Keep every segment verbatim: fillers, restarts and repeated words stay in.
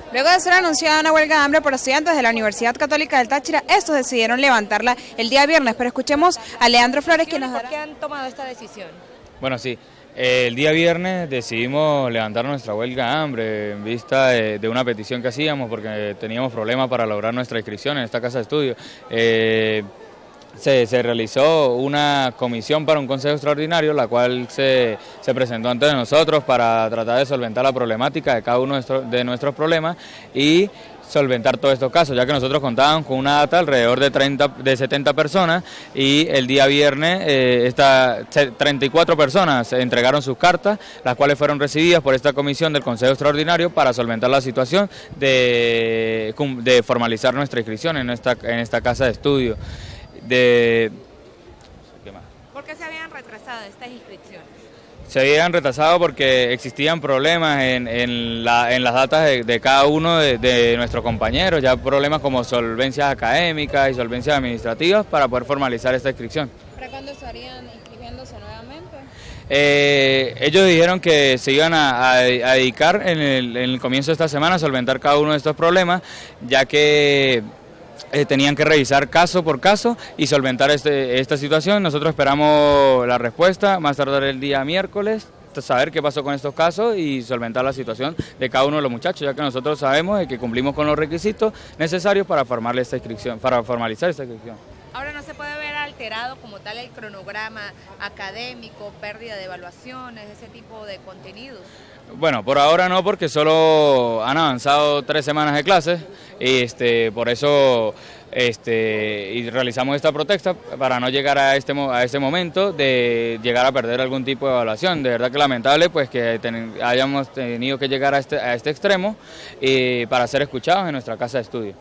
Luego de ser anunciada una huelga de hambre por estudiantes de la Universidad Católica del Táchira, estos decidieron levantarla el día viernes, pero escuchemos a Leandro Flores, quien nos dará... ¿Por qué han tomado esta decisión? Bueno, sí, eh, el día viernes decidimos levantar nuestra huelga de hambre en vista de, de una petición que hacíamos porque teníamos problemas para lograr nuestra inscripción en esta casa de estudio. Eh, Se, se realizó una comisión para un consejo extraordinario, la cual se, se presentó ante nosotros para tratar de solventar la problemática de cada uno de nuestros, de nuestros problemas y solventar todos estos casos, ya que nosotros contábamos con una data alrededor de, treinta, de setenta personas y el día viernes eh, esta, treinta y cuatro personas entregaron sus cartas, las cuales fueron recibidas por esta comisión del Consejo Extraordinario para solventar la situación de, de formalizar nuestra inscripción en esta, en esta casa de estudio. De... ¿Qué más? ¿Por qué se habían retrasado estas inscripciones? Se habían retrasado porque existían problemas en, en, la, en las datas de, de cada uno de, de nuestros compañeros, ya problemas como solvencias académicas y solvencias administrativas para poder formalizar esta inscripción. ¿Para cuándo estarían inscribiéndose nuevamente? Eh, ellos dijeron que se iban a, a, a dedicar en el, en el comienzo de esta semana a solventar cada uno de estos problemas, ya que Eh, tenían que revisar caso por caso y solventar este, esta situación. Nosotros esperamos la respuesta más tardar el día miércoles, saber qué pasó con estos casos y solventar la situación de cada uno de los muchachos, ya que nosotros sabemos que cumplimos con los requisitos necesarios para formarle esta inscripción, para formalizar esta inscripción. Ahora no se puede ver alterado como tal el cronograma académico, pérdida de evaluaciones, ese tipo de contenidos. Bueno, por ahora no, porque solo han avanzado tres semanas de clases y este, por eso este, y realizamos esta protesta para no llegar a este, a este momento de llegar a perder algún tipo de evaluación. De verdad que lamentable pues que ten, hayamos tenido que llegar a este, a este extremo y para ser escuchados en nuestra casa de estudio.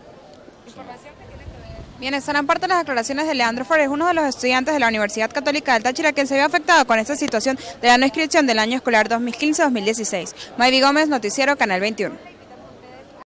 Bien, estas eran parte de las declaraciones de Leandro Flores, uno de los estudiantes de la Universidad Católica del Táchira, quien se vio afectado con esta situación de la no inscripción del año escolar dos mil quince dos mil dieciséis. Mayvi Gómez, Noticiero Canal veintiuno.